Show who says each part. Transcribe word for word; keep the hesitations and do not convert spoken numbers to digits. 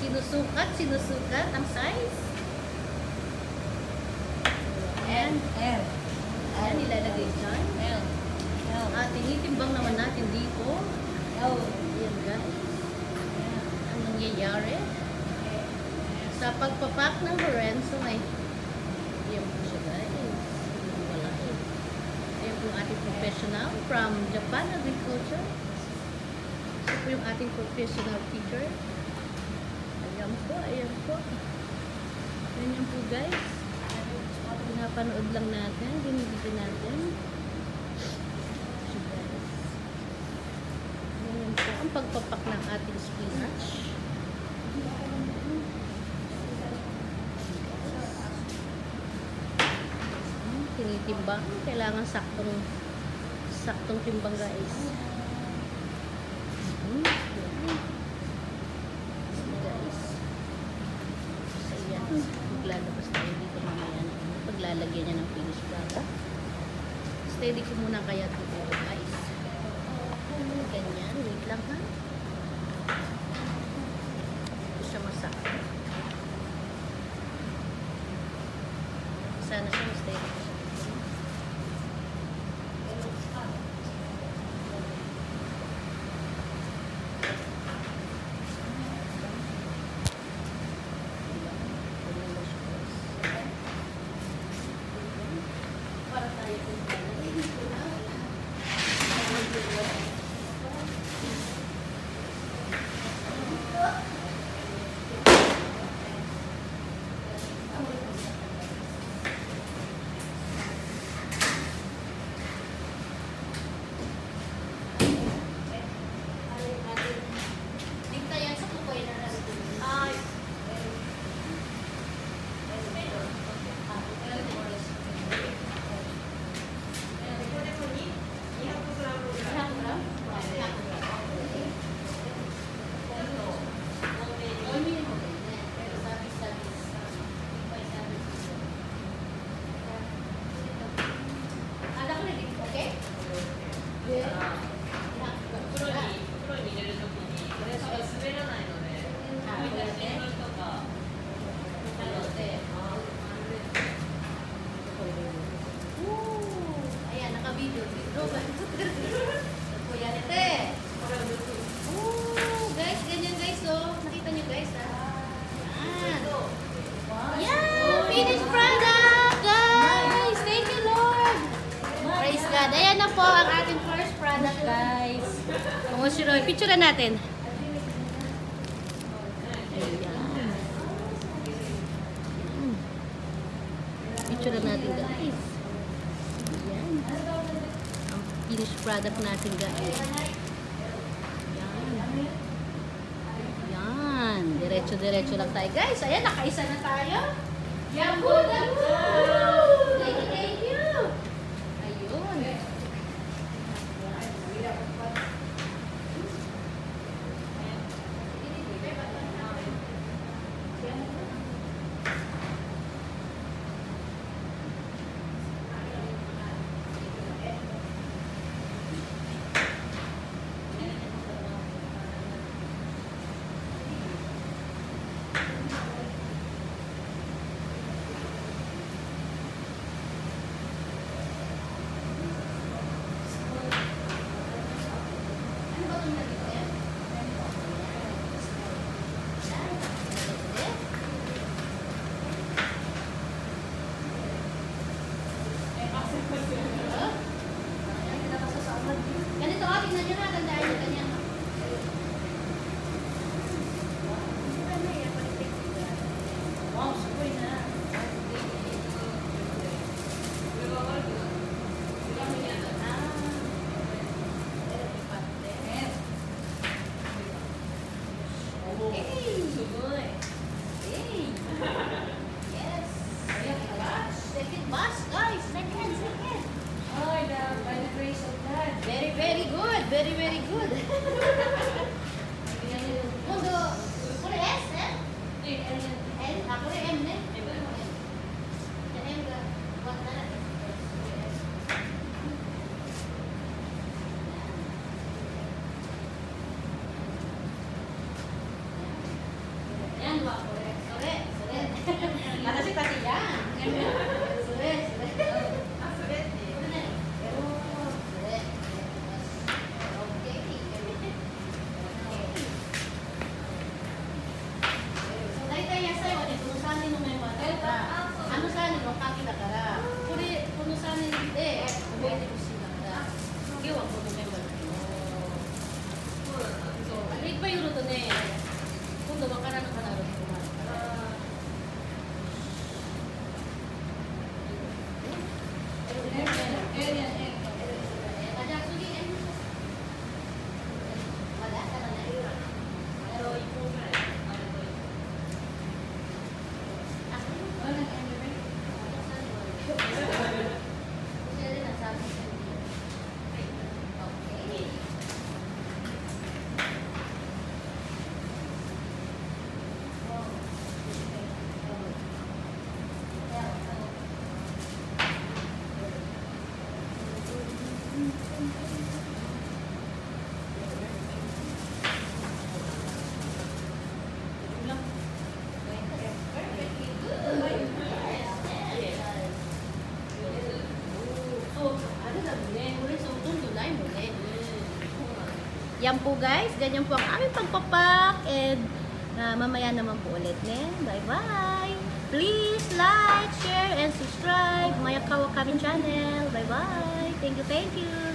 Speaker 1: Sinusukat, sinusukat ang size.
Speaker 2: L. L.
Speaker 1: Ayan, ilalagay dyan.
Speaker 2: L. L.
Speaker 1: At tinitimbang naman natin dito.
Speaker 2: L.
Speaker 1: Ayan guys. Ang nangyayari. Sa pagpapak ng Lorenzo ay ayan po siya guys. Wala eh. Ayan po yung ating professional from Japan Agriculture. Ito po yung ating professional teacher. Ayan po, ayan po. Ayan po guys. Pinapanood lang natin, binibigyan natin. So guys. Ayan po ang pagpapak ng ating spinach. Tinitimbang, kailangan saktong saktong timbang guys. Hmm, guys. So yan, maglalabas tayo dito mamaya na paglalagyan niya ng finish product. Steady ko muna kaya dito guys. Ganyan, wait lang ha. Ito siya masakto. Sana siya steady ko siya. Ayan na po ang ating first product, guys. Kumusta picture natin. Ayan. Picture natin, guys. Ayan. Ang finished product natin, guys. Ayan. Ayan. Diretso-diretso lang tayo, guys. Ayan, nakaisa na tayo. Yan po, thank you, thank you. Ayun. からあのさんにの書きだからこれこのさんにんで覚えてほしいんだから今日はこのメンバーだけどそうあれいっぱい言うとね今度わからなくなるとこもあるからYan po guys, ganyan po ang aming pagpapak and uh, mamaya naman po ulit ne. Bye bye! Please like, share, and subscribe Maya Kawa Kamin channel. Bye bye! Thank you, thank you!